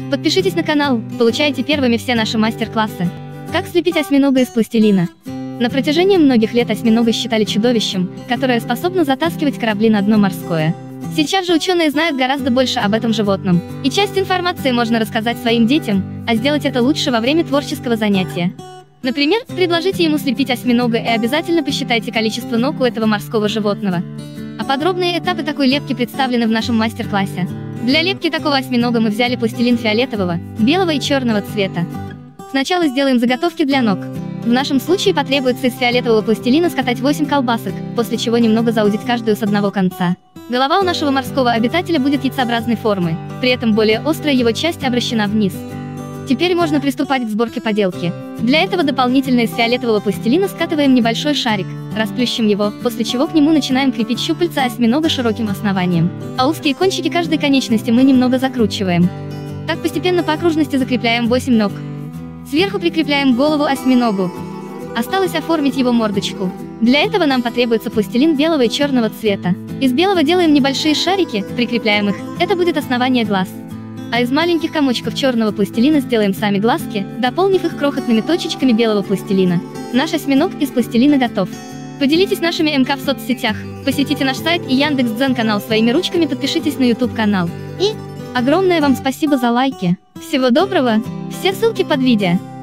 Подпишитесь на канал, получайте первыми все наши мастер-классы. Как слепить осьминога из пластилина? На протяжении многих лет осьминога считали чудовищем, которое способно затаскивать корабли на дно морское. Сейчас же ученые знают гораздо больше об этом животном, и часть информации можно рассказать своим детям, а сделать это лучше во время творческого занятия. Например, предложите ему слепить осьминога и обязательно посчитайте количество ног у этого морского животного. А подробные этапы такой лепки представлены в нашем мастер-классе. Для лепки такого осьминога мы взяли пластилин фиолетового, белого и черного цвета. Сначала сделаем заготовки для ног. В нашем случае потребуется из фиолетового пластилина скатать 8 колбасок, после чего немного заудить каждую с одного конца. Голова у нашего морского обитателя будет яйцеобразной формы, при этом более острая его часть обращена вниз. Теперь можно приступать к сборке поделки. Для этого дополнительно из фиолетового пластилина скатываем небольшой шарик, расплющим его, после чего к нему начинаем крепить щупальца осьминога широким основанием. А узкие кончики каждой конечности мы немного закручиваем. Так постепенно по окружности закрепляем 8 ног. Сверху прикрепляем голову осьминогу. Осталось оформить его мордочку. Для этого нам потребуется пластилин белого и черного цвета. Из белого делаем небольшие шарики, прикрепляем их, это будет основание глаз. А из маленьких комочков черного пластилина сделаем сами глазки, дополнив их крохотными точечками белого пластилина. Наш осьминог из пластилина готов. Поделитесь нашими МК в соцсетях, посетите наш сайт и Яндекс.Дзен-канал своими ручками, подпишитесь на YouTube-канал. И огромное вам спасибо за лайки. Всего доброго, все ссылки под видео.